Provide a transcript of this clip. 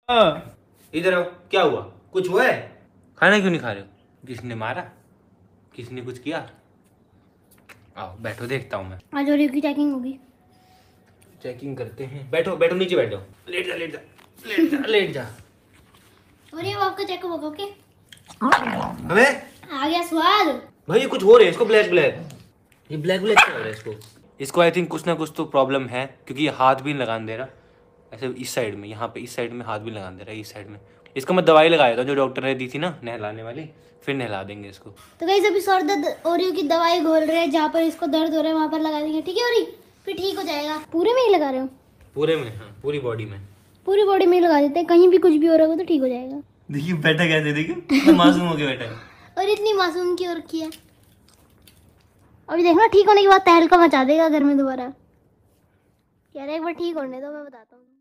इधर आओ, क्या हुआ? कुछ हुआ है? खाना क्यों नहीं खा रहे हो? किसने मारा? किसने कुछ किया? आओ बैठो, देखता हूँ मैं। आज ओरियो की चेकिंग होगी। चेकिंग करते हैं। बैठो बैठो, नीचे बैठो। लेट जा लेट जा लेट जा लेट जा। ओरियो आपका चेकअप होगा। ओके, हमें आ गया स्वाद। भाई ये कुछ हो रहा है इसको, ब्लैक ब्लैक। ये ब्लैक ब्लैक क्या हो रहा है इसको? इसको आई थिंक कुछ ना कुछ तो प्रॉब्लम है, क्योंकि ये हाथ भी नहीं लगाने दे रहा। ऐसे इस साइड में, यहाँ पे इस साइड में हाथ भी लगाने दे रहा है, इस साइड में। इसको मैं दवाई लगाया था जो डॉक्टर ने दी थी ना, नहलाने वाली। फिर नहला देंगे इसको। तो गाइस अभी सर दर्द ओरियो की दवाई घोल रहे हैं, जहाँ पर इसको दर्द हो रहा है वहाँ पर लगा देंगे। ठीक है ओरी, फिर ठीक हो जाएगा। पूरे में ही लगा रहे हो? पूरे में, हाँ पूरी बॉडी में। पूरी बॉडी में ही लगा देते हैं, कहीं भी कुछ भी हो रहा होगा तो ठीक हो जाएगा। देखिए बैठा कैसे, देखिए मासूम हो गया बैठा है। और इतनी मासूम की हो रखी है। अभी देखना ठीक होने के बाद तहलका मचा देगा घर में दोबारा। यार एक बार ठीक होने दो, मैं बताता हूँ।